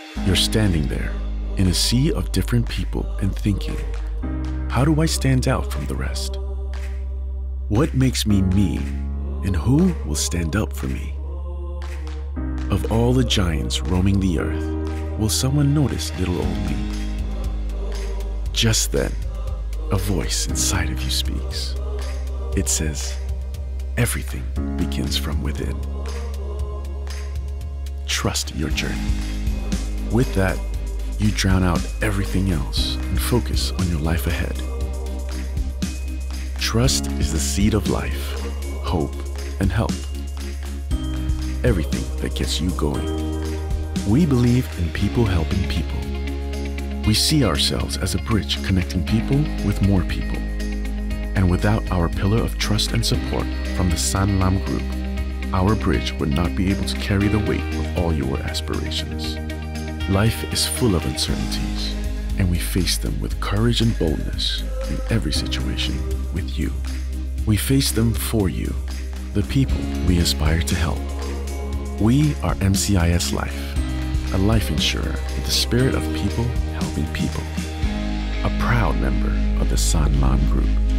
You're standing there in a sea of different people and thinking, how do I stand out from the rest? What makes me me, and who will stand up for me? Of all the giants roaming the earth, will someone notice little old me? Just then, a voice inside of you speaks. It says, everything begins from within. Trust your journey. With that, you drown out everything else and focus on your life ahead. Trust is the seed of life, hope, and help. Everything that gets you going. We believe in people helping people. We see ourselves as a bridge connecting people with more people. And without our pillar of trust and support from the Sanlam Group, our bridge would not be able to carry the weight of all your aspirations. Life is full of uncertainties, and we face them with courage and boldness in every situation with you. We face them for you, the people we aspire to help. We are MCIS Life, a life insurer with the spirit of people helping people. A proud member of the Sanlam Group.